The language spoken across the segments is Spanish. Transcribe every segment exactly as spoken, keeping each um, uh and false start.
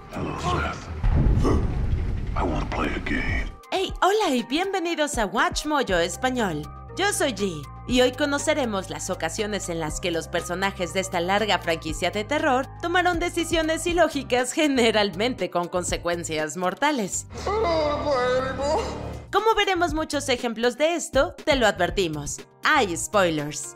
Hello, Seth. I want to play a game. Hey, hola y bienvenidos a Watch Mojo Español. Yo soy G, y hoy conoceremos las ocasiones en las que los personajes de esta larga franquicia de terror tomaron decisiones ilógicas generalmente con consecuencias mortales. Como veremos muchos ejemplos de esto, te lo advertimos, hay spoilers.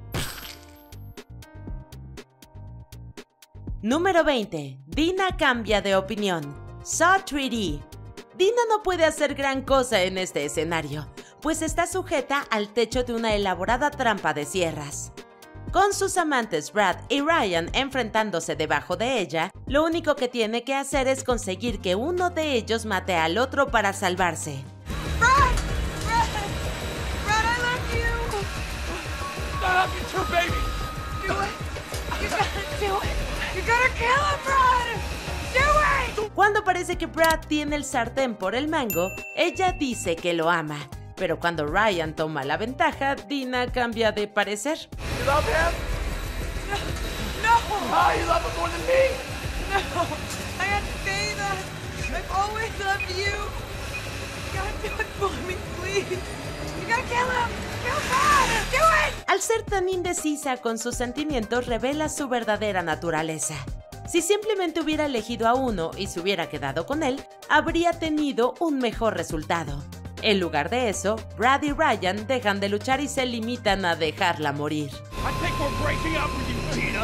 Número veinte. Dina cambia de opinión. Saw tres D. Dina no puede hacer gran cosa en este escenario, pues está sujeta al techo de una elaborada trampa de sierras. Con sus amantes Brad y Ryan enfrentándose debajo de ella, lo único que tiene que hacer es conseguir que uno de ellos mate al otro para salvarse. Brad! Brad! Brad, I love you! I love you too, baby! Do it! You gotta do it! You gotta kill him, Brad! Do it! Cuando parece que Brad tiene el sartén por el mango, ella dice que lo ama. Pero cuando Ryan toma la ventaja, Dina cambia de parecer. You love him? No! Oh, you love him more than me? No! I had to say that! I've always loved you! You gotta do it for me, please! You gotta kill him! Kill Brad! Do it! Al ser tan indecisa con sus sentimientos, revela su verdadera naturaleza. Si simplemente hubiera elegido a uno y se hubiera quedado con él, habría tenido un mejor resultado. En lugar de eso, Brad y Ryan dejan de luchar y se limitan a dejarla morir. I think we're breaking up with you, Tina.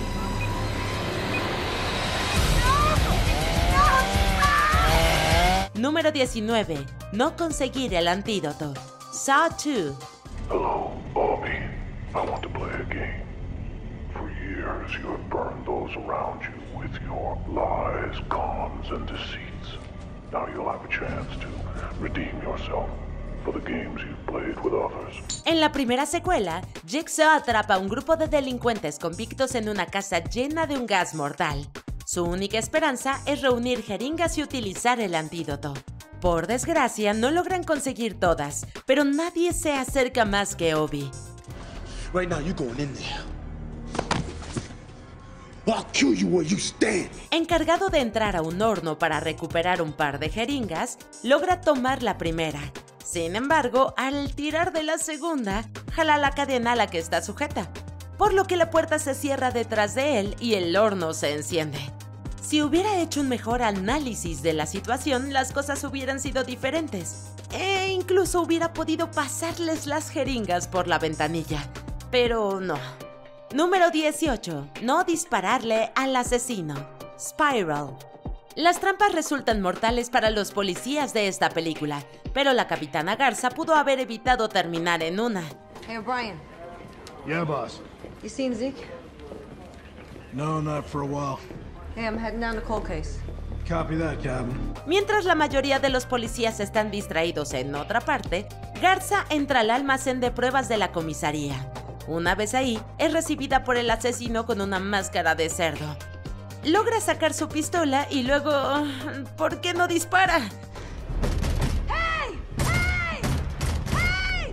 Número diecinueve. No conseguir el antídoto. Saw dos. Hello, Bobby. I want to play a game. For years, you have burned those around you with your lies, cons, and deceits. Now you'll have a chance to redeem yourself for the games you've played with others. En la primera secuela, Jigsaw atrapa a un grupo de delincuentes convictos en una casa llena de un gas mortal. Su única esperanza es reunir jeringas y utilizar el antídoto. Por desgracia, no logran conseguir todas, pero nadie se acerca más que Obi. Right now, you're going in there. I'll kill you where you stand. Encargado de entrar a un horno para recuperar un par de jeringas, logra tomar la primera. Sin embargo, al tirar de la segunda, jala la cadena a la que está sujeta, por lo que la puerta se cierra detrás de él y el horno se enciende. Si hubiera hecho un mejor análisis de la situación, las cosas hubieran sido diferentes, e incluso hubiera podido pasarles las jeringas por la ventanilla, pero no. Número dieciocho. No dispararle al asesino. Spiral. Las trampas resultan mortales para los policías de esta película, pero la Capitana Garza pudo haber evitado terminar en una. Hey, O'Brien. Yeah, boss. You seen Zeke? No, not for a while. Hey, I'm heading down to cold case. Copy that, Captain. Mientras la mayoría de los policías están distraídos en otra parte, Garza entra al almacén de pruebas de la comisaría. Una vez ahí, es recibida por el asesino con una máscara de cerdo. Logra sacar su pistola y luego... ¿por qué no dispara? Hey! Hey! Hey!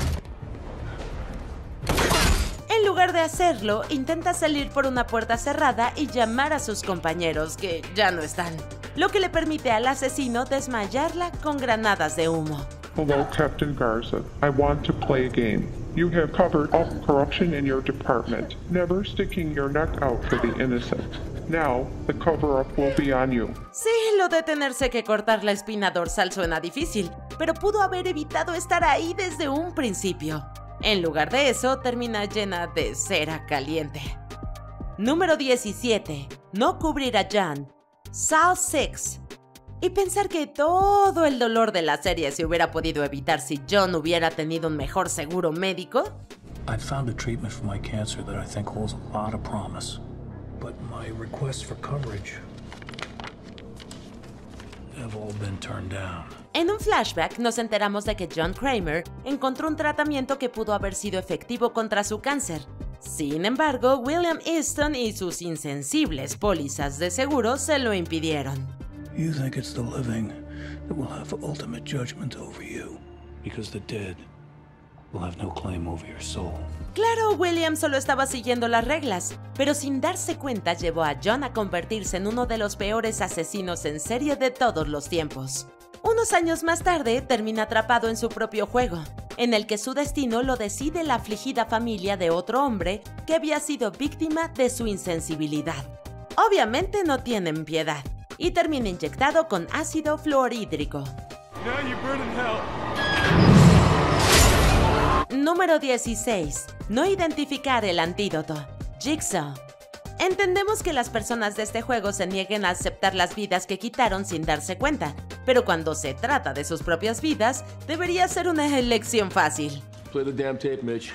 En lugar de hacerlo, intenta salir por una puerta cerrada y llamar a sus compañeros, que ya no están, lo que le permite al asesino desmayarla con granadas de humo. Hello, Captain Garza. I want to play a game. You have covered up corruption in your department, never sticking your neck out for the innocent. Now, the cover-up will be on you. Sí, lo de tenerse que cortar la espina dorsal suena difícil, pero pudo haber evitado estar ahí desde un principio. En lugar de eso, termina llena de cera caliente. Número diecisiete. No cubrir a John. Saw seis. Y pensar que todo el dolor de la serie se hubiera podido evitar si John hubiera tenido un mejor seguro médico. I've found a treatment for my cancer that I think holds a lot of promise. But my requests for coverage have all been turned down. En un flashback nos enteramos de que John Kramer encontró un tratamiento que pudo haber sido efectivo contra su cáncer. Sin embargo, William Easton y sus insensibles pólizas de seguro se lo impidieron. You think it's the living that will have ultimate judgment over you, because the dead will have no claim over your soul. Claro, William solo estaba siguiendo las reglas, pero sin darse cuenta llevó a John a convertirse en uno de los peores asesinos en serie de todos los tiempos. Unos años más tarde, termina atrapado en su propio juego, en el que su destino lo decide la afligida familia de otro hombre que había sido víctima de su insensibilidad. Obviamente no tienen piedad, y termina inyectado con ácido fluorhídrico. Now you burn in hell. Número dieciséis. No identificar el antídoto. Jigsaw. Entendemos que las personas de este juego se nieguen a aceptar las vidas que quitaron sin darse cuenta, pero cuando se trata de sus propias vidas, debería ser una elección fácil. Play the damn tape, Mitch.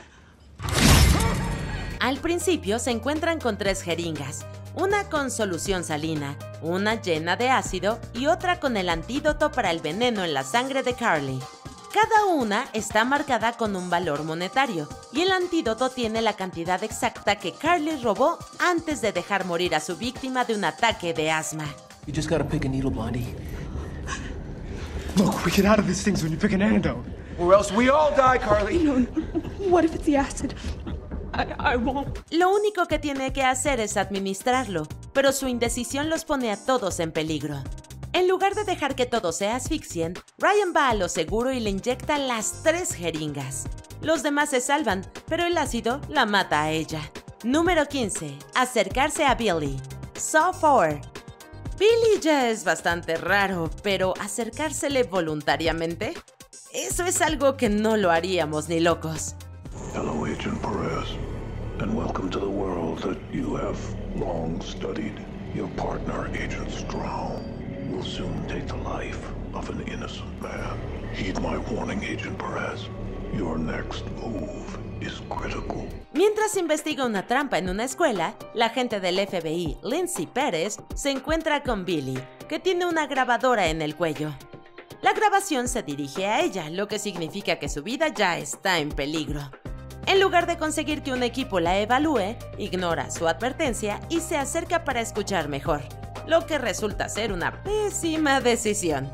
Al principio se encuentran con tres jeringas, una con solución salina, una llena de ácido y otra con el antídoto para el veneno en la sangre de Carly. Cada una está marcada con un valor monetario, y el antídoto tiene la cantidad exacta que Carly robó antes de dejar morir a su víctima de un ataque de asma. You just gotta pick a needle, Blondie. Look, we get out of these things when you pick an antidote. Or else we all die, Carly. No, no. What if it's the acid? I, I won't. Lo único que tiene que hacer es administrarlo, pero su indecisión los pone a todos en peligro. En lugar de dejar que todos se asfixien, Ryan va a lo seguro y le inyecta las tres jeringas. Los demás se salvan, pero el ácido la mata a ella. Número quince. Acercarse a Billy. Saw cuatro. Billy ya es bastante raro, pero ¿acercársele voluntariamente? Eso es algo que no lo haríamos ni locos. Hello, Agent Perez, and welcome to the world that you have long studied. Your partner, Agent Strawn, will soon take the life of an innocent man. Heed my warning, Agent Perez. Your next move is critical. Mientras investiga una trampa en una escuela, la agente del F B I, Lindsay Pérez, se encuentra con Billy, que tiene una grabadora en el cuello. La grabación se dirige a ella, lo que significa que su vida ya está en peligro. En lugar de conseguir que un equipo la evalúe, ignora su advertencia y se acerca para escuchar mejor, lo que resulta ser una pésima decisión.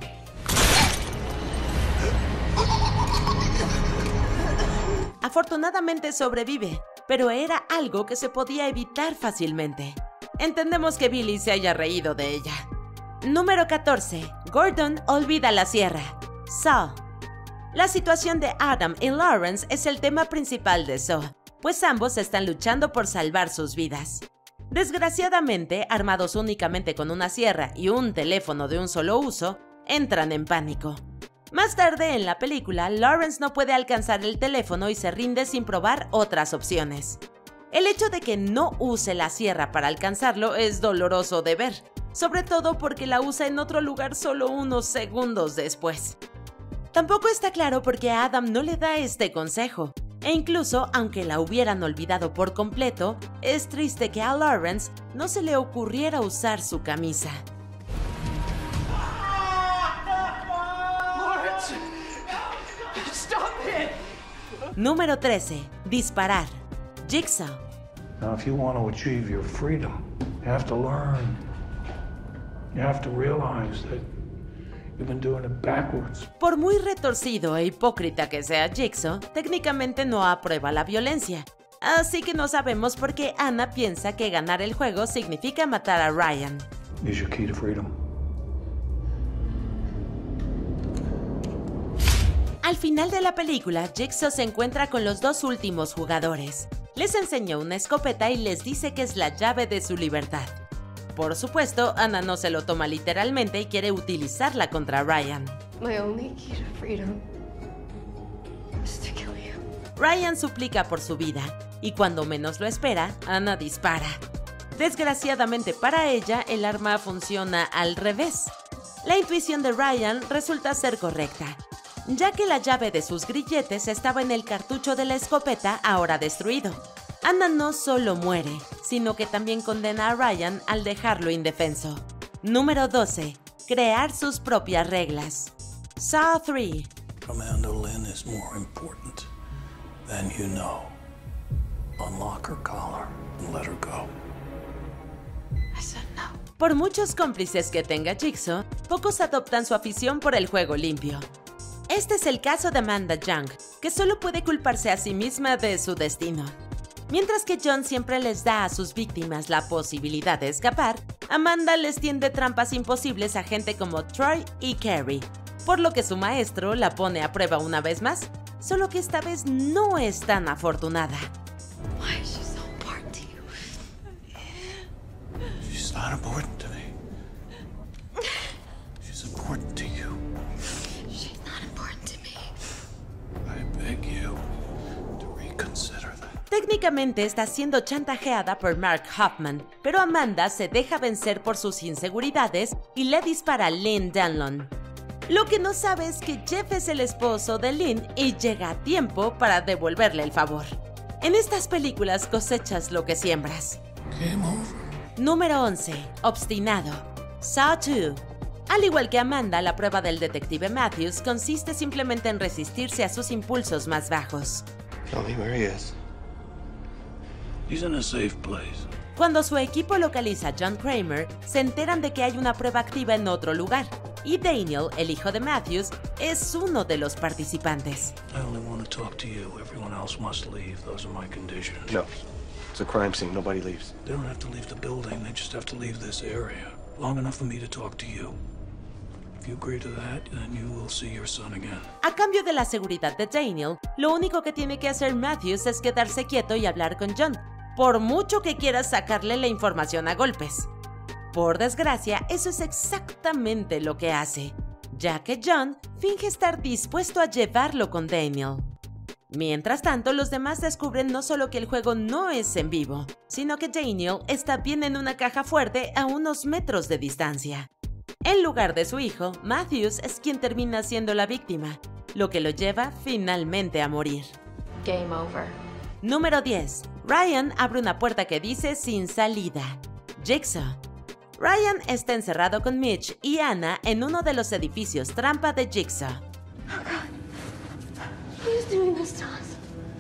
Afortunadamente sobrevive, pero era algo que se podía evitar fácilmente. Entendemos que Billy se haya reído de ella. Número catorce. Gordon olvida la sierra. Saw. La situación de Adam y Lawrence es el tema principal de Saw, pues ambos están luchando por salvar sus vidas. Desgraciadamente, armados únicamente con una sierra y un teléfono de un solo uso, entran en pánico. Más tarde en la película, Lawrence no puede alcanzar el teléfono y se rinde sin probar otras opciones. El hecho de que no use la sierra para alcanzarlo es doloroso de ver, sobre todo porque la usa en otro lugar solo unos segundos después. Tampoco está claro por qué Adam no le da este consejo, e incluso aunque la hubieran olvidado por completo, es triste que a Lawrence no se le ocurriera usar su camisa. Número trece. Disparar. Jigsaw. Now, if you want to achieve your freedom, you have to learn. You have to realize that you've been doing it backwards. Por muy retorcido e hipócrita que sea Jigsaw, técnicamente no aprueba la violencia. Así que no sabemos por qué Anna piensa que ganar el juego significa matar a Ryan. Is your key to freedom. Al final de la película, Jigsaw se encuentra con los dos últimos jugadores. Les enseña una escopeta y les dice que es la llave de su libertad. Por supuesto, Anna no se lo toma literalmente y quiere utilizarla contra Ryan. My only key to freedom is to kill you. Ryan suplica por su vida, y cuando menos lo espera, Anna dispara. Desgraciadamente para ella, el arma funciona al revés. La intuición de Ryan resulta ser correcta, ya que la llave de sus grilletes estaba en el cartucho de la escopeta ahora destruido. Anna no solo muere, sino que también condena a Ryan al dejarlo indefenso. Número doce. Crear sus propias reglas. Saw tres. Amanda Lynn is more important than you know. Unlock her collar and let her go. I said no. Por muchos cómplices que tenga Jigsaw, pocos adoptan su afición por el juego limpio. Este es el caso de Amanda Young, que solo puede culparse a sí misma de su destino. Mientras que John siempre les da a sus víctimas la posibilidad de escapar, Amanda les tiende trampas imposibles a gente como Troy y Carrie, por lo que su maestro la pone a prueba una vez más, solo que esta vez no es tan afortunada. Why is she so important to you? She's not important to me. She's important to you. She's not important to me. I beg you to reconsider that. Técnicamente está siendo chantajeada por Mark Hoffman, pero Amanda se deja vencer por sus inseguridades y le dispara a Lynn Danlon. Lo que no sabe es que Jeff es el esposo de Lynn y llega a tiempo para devolverle el favor. En estas películas cosechas lo que siembras. Game over. Número once. Obstinado. Saw dos. Al igual que Amanda, la prueba del detective Matthews consiste simplemente en resistirse a sus impulsos más bajos. Tell me where he is. He's in a safe place. Cuando su equipo localiza a John Kramer, se enteran de que hay una prueba activa en otro lugar, y Daniel, el hijo de Matthews, es uno de los participantes. I only want to talk to you. Everyone else must leave. Those are my conditions. No. It's a crime scene. Nobody leaves. They don't have to leave the building. They just have to leave this area. Long enough for me to talk to you. If you agree to that, then you will see your son again. A cambio de la seguridad de Daniel, lo único que tiene que hacer Matthews es quedarse quieto y hablar con John, por mucho que quiera sacarle la información a golpes. Por desgracia, eso es exactamente lo que hace, ya que John finge estar dispuesto a llevarlo con Daniel. Mientras tanto, los demás descubren no solo que el juego no es en vivo, sino que Daniel está bien en una caja fuerte a unos metros de distancia. En lugar de su hijo, Matthews es quien termina siendo la víctima, lo que lo lleva finalmente a morir. Game over. Número diez. Ryan abre una puerta que dice sin salida. Jigsaw. Ryan está encerrado con Mitch y Anna en uno de los edificios trampa de Jigsaw. Oh God. Who's doing this to us?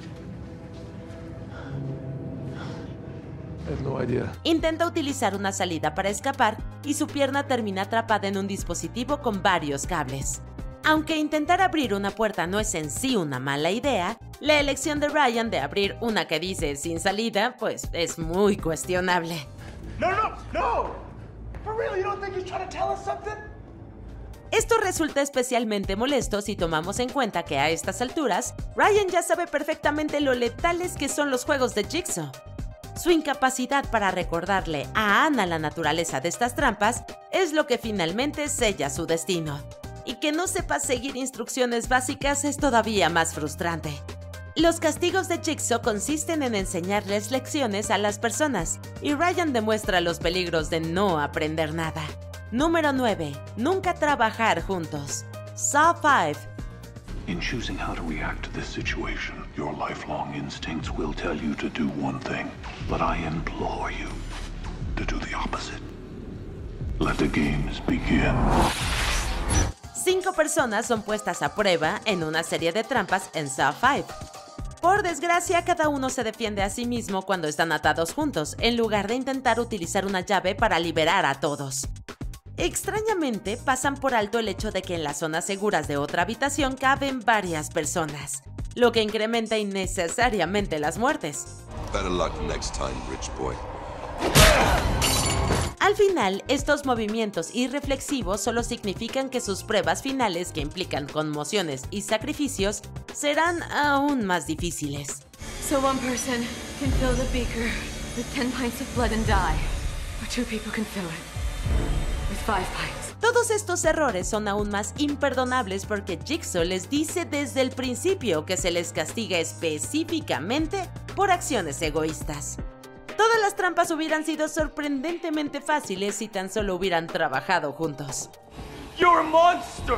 I have no idea. Intenta utilizar una salida para escapar y su pierna termina atrapada en un dispositivo con varios cables. Aunque intentar abrir una puerta no es en sí una mala idea, la elección de Ryan de abrir una que dice sin salida, pues es muy cuestionable. No, no, no! For real, you don't think he's trying to tell us something? Esto resulta especialmente molesto si tomamos en cuenta que a estas alturas, Ryan ya sabe perfectamente lo letales que son los juegos de Jigsaw. Su incapacidad para recordarle a Anna la naturaleza de estas trampas es lo que finalmente sella su destino. Y que no sepa seguir instrucciones básicas es todavía más frustrante. Los castigos de Jigsaw consisten en enseñarles lecciones a las personas, y Ryan demuestra los peligros de no aprender nada. Número nueve. Nunca trabajar juntos. Saw cinco. In choosing how to react to this situation, your lifelong instincts will tell you to do one thing, but I implore you to do the opposite. Let the games begin. Cinco personas son puestas a prueba en una serie de trampas en Saw cinco. Por desgracia, cada uno se defiende a sí mismo cuando están atados juntos, en lugar de intentar utilizar una llave para liberar a todos. Extrañamente, pasan por alto el hecho de que en las zonas seguras de otra habitación caben varias personas, lo que incrementa innecesariamente las muertes. Better luck next time, rich boy. Al final, estos movimientos irreflexivos solo significan que sus pruebas finales, que implican conmociones y sacrificios, serán aún más difíciles. So one person can fill the beaker with ten pints of blood and die, or two people can fill it with five pints. Todos estos errores son aún más imperdonables porque Jigsaw les dice desde el principio que se les castiga específicamente por acciones egoístas. Todas las trampas hubieran sido sorprendentemente fáciles si tan solo hubieran trabajado juntos. You're a monster!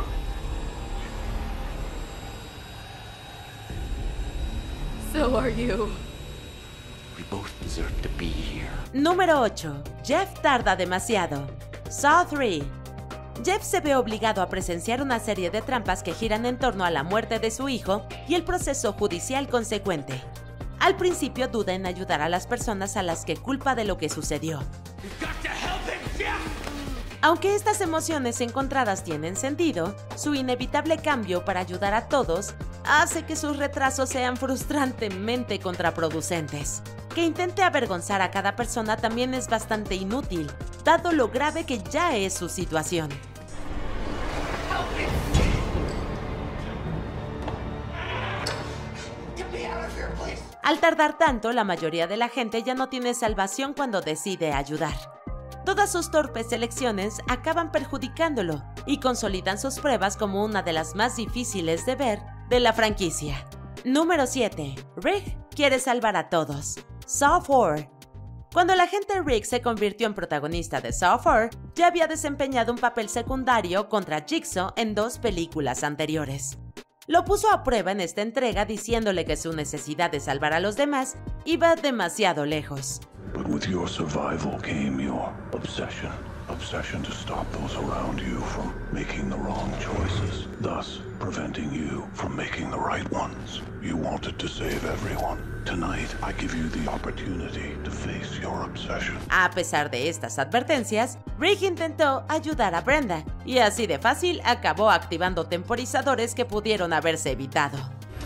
So are you. We both deserve to be here. Número ocho. Jeff tarda demasiado. Saw tres. Jeff se ve obligado a presenciar una serie de trampas que giran en torno a la muerte de su hijo y el proceso judicial consecuente. Al principio duda en ayudar a las personas a las que culpa de lo que sucedió. Aunque estas emociones encontradas tienen sentido, su inevitable cambio para ayudar a todos hace que sus retrasos sean frustrantemente contraproducentes. Que intente avergonzar a cada persona también es bastante inútil, dado lo grave que ya es su situación. Al tardar tanto, la mayoría de la gente ya no tiene salvación cuando decide ayudar. Todas sus torpes elecciones acaban perjudicándolo y consolidan sus pruebas como una de las más difíciles de ver de la franquicia. Número siete. Rick quiere salvar a todos. Saw cuatro. Cuando el agente Rick se convirtió en protagonista de Saw cuatro, ya había desempeñado un papel secundario contra Jigsaw en dos películas anteriores. Lo puso a prueba en esta entrega diciéndole que su necesidad de salvar a los demás iba demasiado lejos. But with your survival came your obsession. Obsession to stop those around you from making the wrong choices, thus preventing you from making the right ones. You wanted to save everyone. Tonight, I give you the opportunity to face your obsession. A pesar de estas advertencias, Rick intentó ayudar a Brenda, y así de fácil acabó activando temporizadores que pudieron haberse evitado.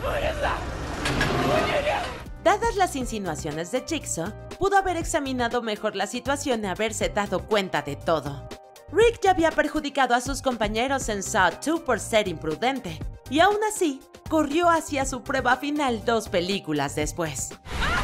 Dadas las insinuaciones de Jigsaw, pudo haber examinado mejor la situación y haberse dado cuenta de todo. Rick ya había perjudicado a sus compañeros en Saw dos por ser imprudente, y aún así, corrió hacia su prueba final dos películas después.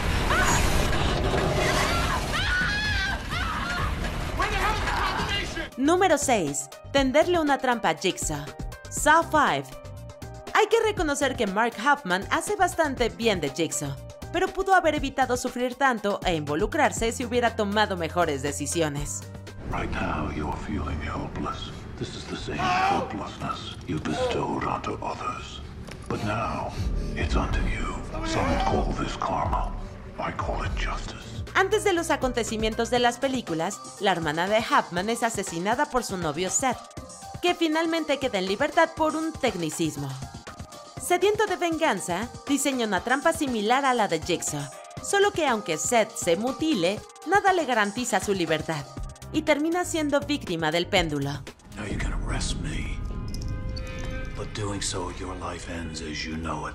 Número seis. Tenderle una trampa a Jigsaw. Saw cinco. Hay que reconocer que Mark Hoffman hace bastante bien de Jigsaw, pero pudo haber evitado sufrir tanto e involucrarse si hubiera tomado mejores decisiones. Right now, you're feeling helpless. This is the same helplessness you bestowed onto others. But now, it's onto you. Some would call this karma. I call it justice. Antes de los acontecimientos de las películas, la hermana de Hoffman es asesinada por su novio Seth, que finalmente queda en libertad por un tecnicismo. Sediento de venganza, diseñó una trampa similar a la de Jigsaw, solo que aunque Seth se mutile, nada le garantiza su libertad, y termina siendo víctima del péndulo. Now you can arrest me, but doing so your life ends as you know it.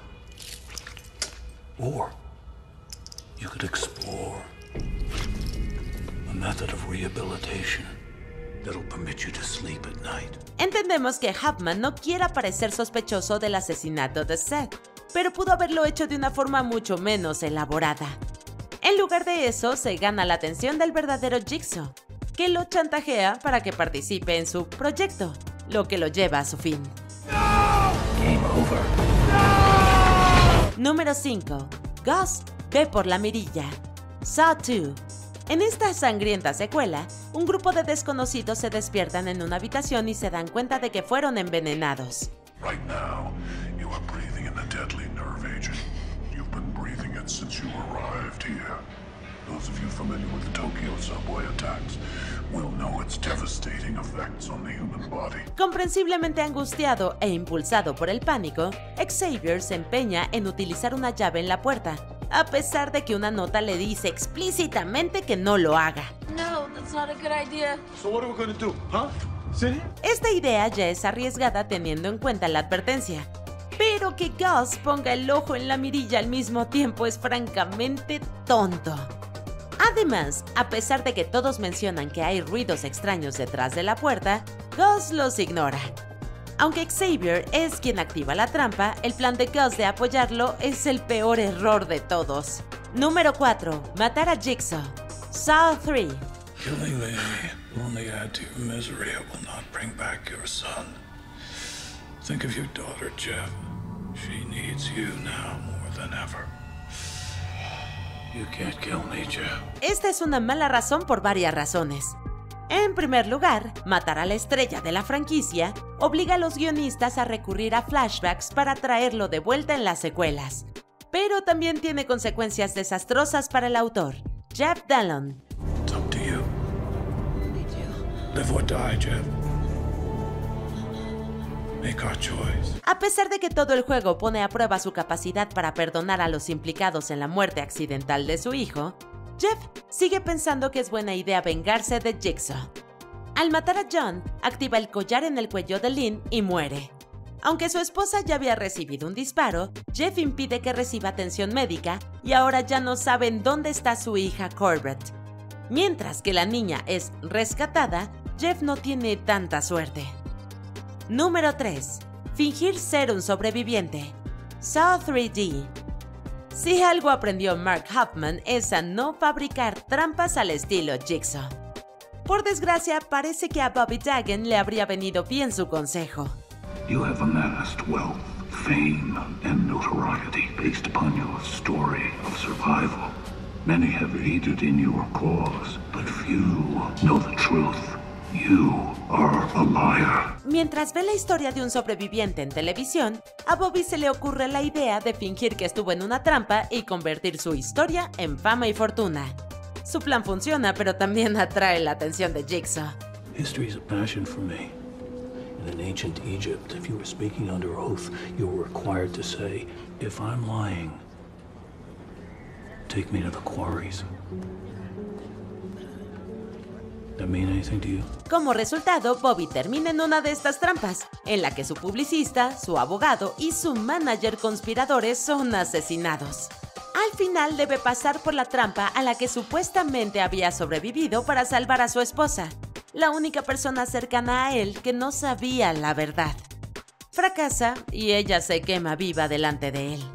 Or you could explore a method of rehabilitation that'll permit you to sleep at night. Entendemos que Hoffman no quiera parecer sospechoso del asesinato de Seth, pero pudo haberlo hecho de una forma mucho menos elaborada. En lugar de eso, se gana la atención del verdadero Jigsaw, que lo chantajea para que participe en su proyecto, lo que lo lleva a su fin. Game over. Número cinco. Gus ve por la mirilla. Saw dos. En esta sangrienta secuela, un grupo de desconocidos se despiertan en una habitación y se dan cuenta de que fueron envenenados. Right now, you are breathing in a deadly nerve agent. You've been breathing it since you arrived here. Those of you familiar with the Tokyo subway attacks will know its devastating effects on the human body. Comprensiblemente angustiado e impulsado por el pánico, Xavier se empeña en utilizar una llave en la puerta, a pesar de que una nota le dice explícitamente que no lo haga. No, that's not a good idea. So what are we gonna do, huh? Sit here? Esta idea ya es arriesgada teniendo en cuenta la advertencia, pero que Gus ponga el ojo en la mirilla al mismo tiempo es francamente tonto. Además, a pesar de que todos mencionan que hay ruidos extraños detrás de la puerta, Gus los ignora. Aunque Xavier es quien activa la trampa, el plan de Gus de apoyarlo es el peor error de todos. Número cuatro. Matar a Jigsaw. Saw tres. Killing me will only add to your misery. It will not bring back your son. Think of your daughter, Jeff. She needs you now more than ever. You can't kill me, Jeff. Esta es una mala razón por varias razones. En primer lugar, matar a la estrella de la franquicia obliga a los guionistas a recurrir a flashbacks para traerlo de vuelta en las secuelas. Pero también tiene consecuencias desastrosas para el autor, Jeff Dallon. It's up to you. Live or die, Jeff. Make our choice. A pesar de que todo el juego pone a prueba su capacidad para perdonar a los implicados en la muerte accidental de su hijo, Jeff sigue pensando que es buena idea vengarse de Jigsaw. Al matar a John, activa el collar en el cuello de Lynn y muere. Aunque su esposa ya había recibido un disparo, Jeff impide que reciba atención médica y ahora ya no saben dónde está su hija Corbett. Mientras que la niña es rescatada, Jeff no tiene tanta suerte. Número tres. Fingir ser un sobreviviente. Saw tres D. Si algo aprendió Mark Hoffman es a no fabricar trampas al estilo Jigsaw. Por desgracia, parece que a Bobby Dagen le habría venido bien su consejo. You have amassed wealth, fame, and notoriety based upon your story of survival. Many have aided in your cause, but few know the truth. You are a liar. Mientras ve la historia de un sobreviviente en televisión, a Bobby se le ocurre la idea de fingir que estuvo en una trampa y convertir su historia en fama y fortuna. Su plan funciona, pero también atrae la atención de Jigsaw. History is a passion for me. In ancient Egypt, if you were speaking under oath, you were required to say, if I'm lying, take me to the quarries. That mean anything to you? Como resultado, Bobby termina en una de estas trampas, en la que su publicista, su abogado y su manager conspiradores son asesinados. Al final debe pasar por la trampa a la que supuestamente había sobrevivido para salvar a su esposa, la única persona cercana a él que no sabía la verdad. Fracasa y ella se quema viva delante de él.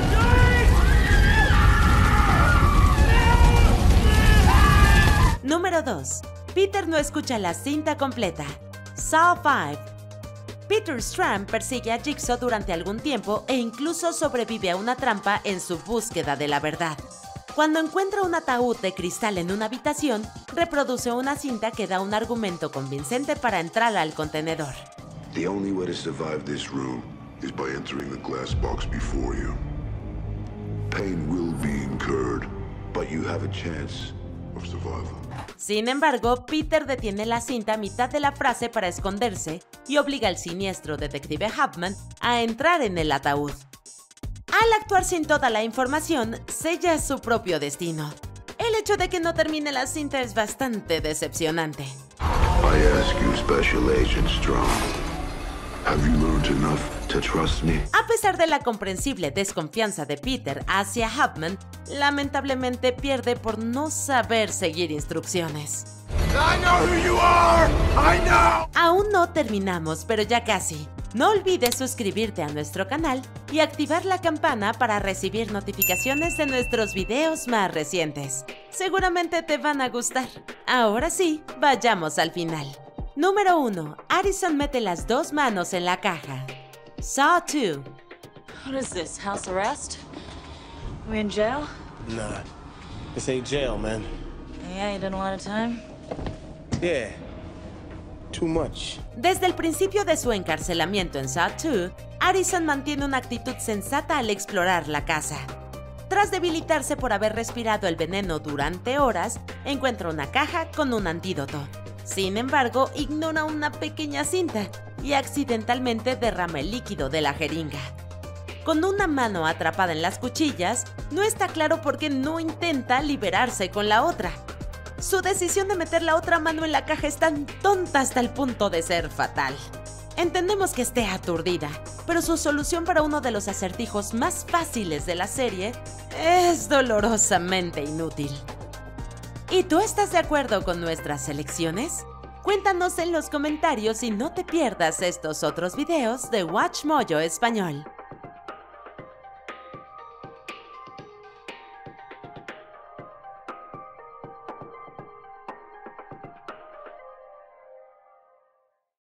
Número dos. Peter no escucha la cinta completa. Saw cinco. Peter Strahm persigue a Jigsaw durante algún tiempo e incluso sobrevive a una trampa en su búsqueda de la verdad. Cuando encuentra un ataúd de cristal en una habitación, reproduce una cinta que da un argumento convincente para entrar al contenedor. The only way to survive this room is by entering the glass box before you. Pain will be incurred, but you have a chance of survival. Sin embargo, Peter detiene la cinta a mitad de la frase para esconderse y obliga al siniestro detective Hoffman a entrar en el ataúd. Al actuar sin toda la información, sella su propio destino. El hecho de que no termine la cinta es bastante decepcionante. I ask you, Special Agent Strong, have you learned enough to trust me? A pesar de la comprensible desconfianza de Peter hacia Hoffman, lamentablemente pierde por no saber seguir instrucciones. I know who you are. I know. Aún no terminamos, pero ya casi. No olvides suscribirte a nuestro canal y activar la campana para recibir notificaciones de nuestros videos más recientes. Seguramente te van a gustar. Ahora sí, vayamos al final. Número uno. Addison mete las dos manos en la caja. Saw dos. What is this, house arrest? We in jail? Nah, this ain't jail, man. Yeah, you did a lot of time? Yeah, too much. Desde el principio de su encarcelamiento en Saw dos, Addison mantiene una actitud sensata al explorar la casa. Tras debilitarse por haber respirado el veneno durante horas, encuentra una caja con un antídoto. Sin embargo, ignora una pequeña cinta y accidentalmente derrama el líquido de la jeringa. Con una mano atrapada en las cuchillas, no está claro por qué no intenta liberarse con la otra. Su decisión de meter la otra mano en la caja es tan tonta hasta el punto de ser fatal. Entendemos que esté aturdida, pero su solución para uno de los acertijos más fáciles de la serie es dolorosamente inútil. ¿Y tú estás de acuerdo con nuestras elecciones? Cuéntanos en los comentarios y no te pierdas estos otros videos de WatchMojo Español.